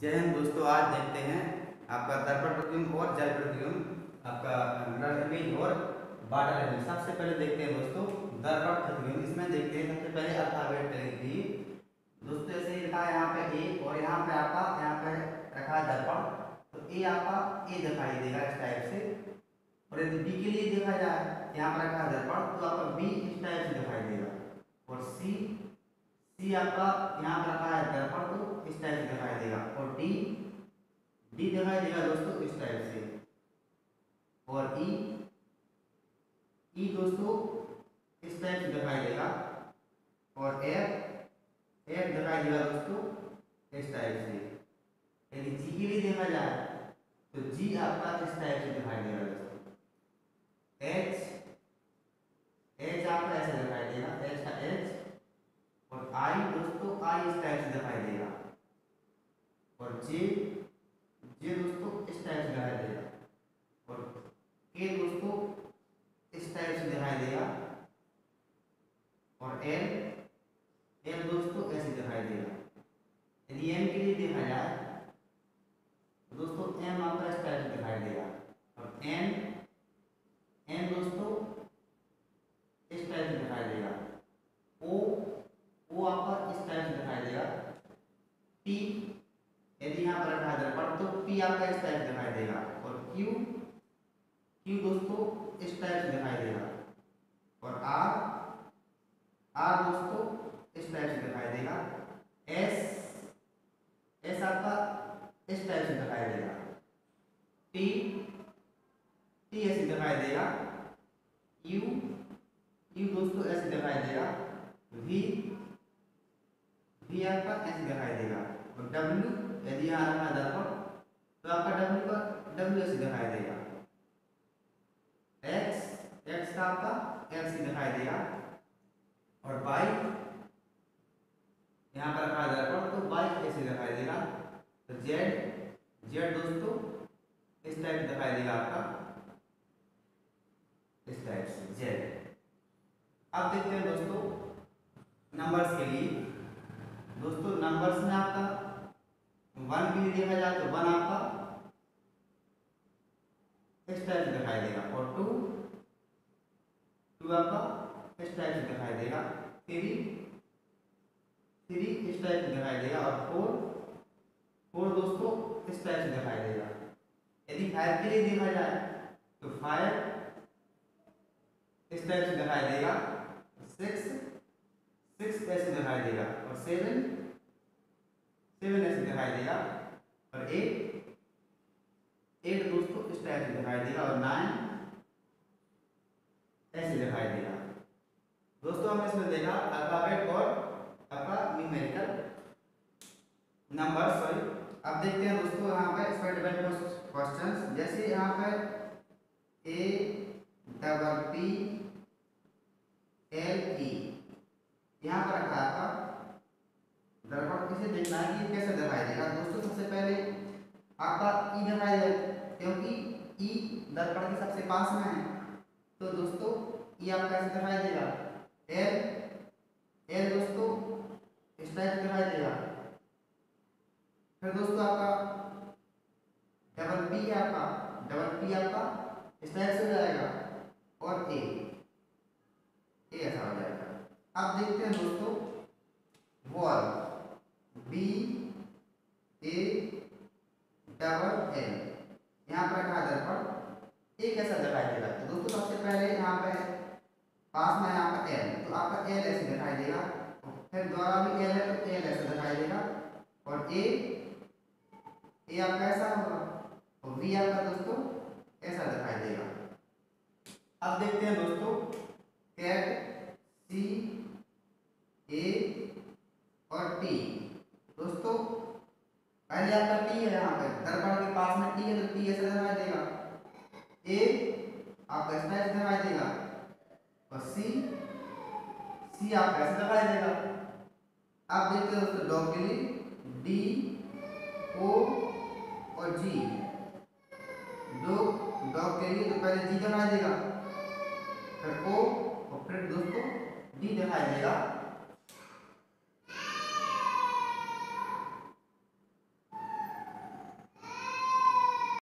जय हिंद दोस्तों। आज देखते हैं आपका दर्पण प्रतिबिंब और जल प्रतिबिंब, आपका मिरर इमेज और वाटर इमेज। सबसे पहले देखते हैं दोस्तों दर्पण प्रतिबिंब। इसमें देखते हैं सबसे पहले अल्फाबेट लिखिए दोस्तों। ऐसे ही लिखा है यहाँ पे ए और यहाँ पे आपका यहाँ पे रखा है दर्पण, तो ए आपका ए दिखाई देगा इस टाइप से। और यदि बी के लिए देखा जाए, यहाँ पर रखा है दर्पण, तो आपका बी इस टाइप से दिखाई देगा। और सी सी आपका यहाँ पर रखा है दर्पण, तो इस टाइप से दिखाई देगा। और डी डी दिखाई देगा दोस्तों इस टाइप से। और ई ई दोस्तों इस टाइप से दिखाई देगा। और एफ एफ दिखाई देगा दोस्तों इस टाइप से। यदि जी के लिए देखा जाए तो जी आपका इस टाइप से दिखाई देगा दोस्तों। एच एच आपका ऐसे दिखाई देगा, एच का एच। और आई दोस्तों आई इस टाइप से दिखाई देगा। और जे जे दोस्तों इस टाइप से दिखाई देगा। और के दोस्तों इस टाइप से दिखाई देगा। और एल एल दोस्तों ऐसे दिखाई देगा। यदि एम के लिए देखा जाए तो दोस्तों एम आपका इस टाइप से दिखाई देगा। और एन एन दोस्तों इस टाइप से दिखाई देगा। ओ आपका इस टाइप से दिखाई देगा। पी यदि यहाँ पर रखा है दर्पण, तो पी आपका इस टाइप से दिखाई देगा। और क्यू क्यू दोस्तों इस टाइप से दिखाई देगा। और आर आर दोस्तों इस टाइप से दिखाई देगा। एस एस आपका इस टाइप से दिखाई देगा। टी टी ऐसे दिखाई देगा। यू यू दोस्तों ऐसे दिखाई देगा। वी वी आपका ऐसे दिखाई देगा। और डब्ल्यू यदि यहाँ रखा दर्पण, तो आपका डब्ल्यू का डब्ल्यू ऐसे दिखाई देगा। एक्स एक्स का आपका एक्स दिखाई देगा। और वाई यहाँ पर रखा दर्पण, तो वाई ऐसे दिखाई देगा। तो जेड जेड दोस्तों इस टाइप दिखाई देगा आपका, इस टाइप से जेड। अब देखते हैं दोस्तों नंबर्स के लिए। दोस्तों नंबर्स में आपका वन के लिए देखा जाए तो वन आपका इस टाइप से दिखाई देगा। और टू टू आपका इस टाइप से दिखाई देगा। थ्री थ्री इस टाइप से दिखाई देगा। और फोर फोर दोस्तों इस टाइप से दिखाई देगा। यदि फाइव के लिए देखा जाए तो फाइव इस टाइप से दिखाई देगा। सिक्स सिक्स ऐसे दिखाई देगा। और सेवन सेवन ऐसे दिखाई देगा। और एट एट दोस्तों इस टाइप से दिखाई देगा। और नाइन ऐसे दिखाई देगा। दोस्तों हमने इसमें देखा अल्फाबेट और आपका न्यूमेरिकल नंबर। सॉरी, अब देखते हैं दोस्तों यहाँ पे इसमें डिपेंडेंट क्वेश्चंस। जैसे यहाँ पे A double P L E यहाँ पर रखा था दर्पण। किसे देखना है कि कैसे दिखाई देगा दोस्तों। सबसे पहले आपका ई दिखाई देगा, क्योंकि ई दर्पण के सबसे पास में है। तो दोस्तों ई आपका कैसे दिखाई देगा। एल एल दोस्तों इस टाइप से दिखाई देगा। फिर दोस्तों आपका डबल पी है, आपका डबल पी आपका इस टाइप से हो जाएगा। और ए ऐसा हो जाएगा। अब देखते हैं दोस्तों wall B A double L यहाँ पर रखा दर्पण। ए कैसा दिखाई देगा। तो दोस्तों सबसे पहले यहाँ पे पास में यहाँ पर एल, तो आपका एल ऐसे दिखाई देगा। फिर द्वारा भी एल है तो एल ऐसे दिखाई देगा। और ए आपका ऐसा होगा। और वी आपका दोस्तों ऐसा दिखाई देगा। अब देखते हैं दोस्तों कैट सी ए और टी। दोस्तों पहले आपका टी है, यहाँ पे दर्पण के पास में टी है, तो टी ऐसा दिखाई देगा। ए आपका इस टाइप से दिखाई देगा। और सी आपका ऐसे दिखाई देगा। आप देखते हैं दोस्तों डॉग के लिए डी ओ और जी। डॉग के लिए तो पहले जी दिखाई देगा, फिर ओ और फिर दोस्तों डी दिखाई देगा।